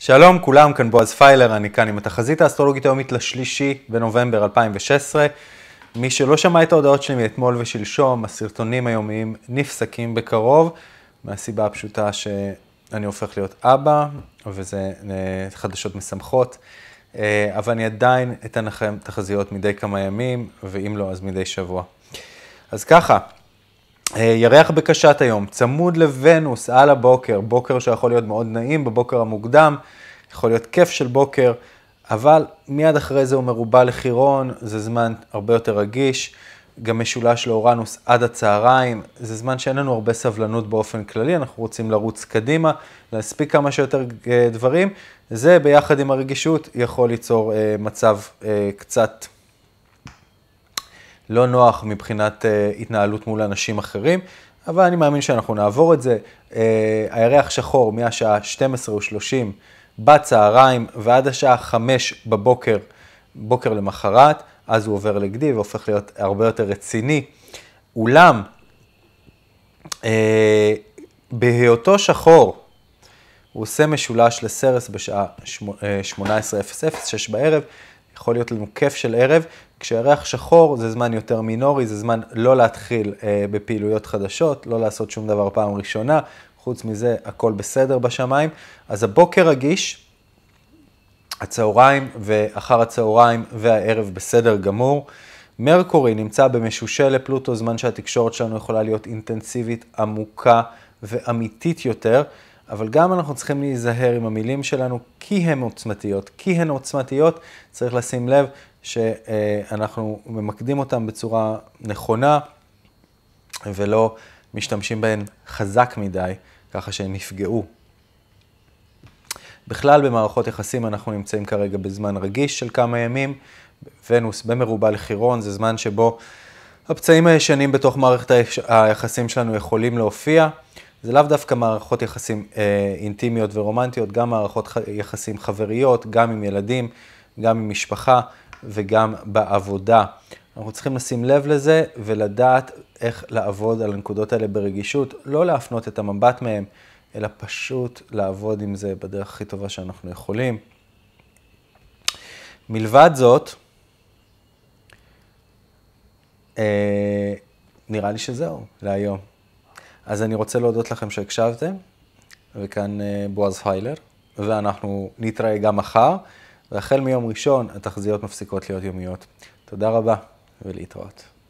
שלום כולם, כאן בועז פיילר, אני כאן עם התחזית האסטרולוגית היומית לשלישי בנובמבר 2016. מי שלא שמע את ההודעות שלי מאתמול ושלשום, הסרטונים היומיים נפסקים בקרוב, מהסיבה הפשוטה שאני הופך להיות אבא, וזה חדשות משמחות, אבל אני עדיין אתן לכם תחזיות מדי כמה ימים, ואם לא אז מדי שבוע. אז ככה, ירח בקשת היום, צמוד לוונוס על הבוקר, בוקר שיכול להיות מאוד נעים בבוקר המוקדם, יכול להיות כיף של בוקר, אבל מיד אחרי זה הוא מרובע לחירון, זה זמן הרבה יותר רגיש, גם משולש לאורנוס עד הצהריים, זה זמן שאין לנו הרבה סבלנות באופן כללי, אנחנו רוצים לרוץ קדימה, להספיק כמה שיותר דברים, זה ביחד עם הרגישות יכול ליצור מצב קצת לא נוח מבחינת התנהלות מול אנשים אחרים, אבל אני מאמין שאנחנו נעבור את זה. הירח שחור מהשעה 12:30 בצהריים ועד השעה 5 בבוקר, בוקר למחרת, אז הוא עובר לגדי והופך להיות הרבה יותר רציני. אולם, בהיותו שחור, הוא עושה משולש לסרס בשעה 18:00, 6 בערב, יכול להיות לנו כיף של ערב, כשהירח שחור זה זמן יותר מינורי, זה זמן לא להתחיל בפעילויות חדשות, לא לעשות שום דבר פעם ראשונה, חוץ מזה הכל בסדר בשמיים. אז הבוקר רגיש, הצהריים ואחר הצהריים והערב בסדר גמור. מרקורי נמצא במשושה לפלוטו, זמן שהתקשורת שלנו יכולה להיות אינטנסיבית, עמוקה ואמיתית יותר, אבל גם אנחנו צריכים להיזהר עם המילים שלנו, כי הן עוצמתיות, צריך לשים לב שאנחנו ממקדים אותם בצורה נכונה, ולא משתמשים בהן חזק מדי, ככה שהן נפגעו. בכלל במערכות יחסים אנחנו נמצאים כרגע בזמן רגיש של כמה ימים, ונוס במרובע לחירון, זה זמן שבו הפצעים הישנים בתוך מערכת היחסים שלנו יכולים להופיע, זה לאו דווקא מערכות יחסים אינטימיות ורומנטיות, גם מערכות יחסים חבריות, גם עם ילדים, גם עם משפחה וגם בעבודה. אנחנו צריכים לשים לב לזה ולדעת איך לעבוד על הנקודות האלה ברגישות, לא להפנות את המבט מהם, אלא פשוט לעבוד עם זה בדרך הכי טובה שאנחנו יכולים. מלבד זאת, נראה לי שזהו להיום. אז אני רוצה להודות לכם שהקשבתם, וכאן בועז פיילר, ואנחנו נתראה גם מחר, והחל מיום ראשון התחזיות מפסיקות להיות יומיות. תודה רבה ולהתראות.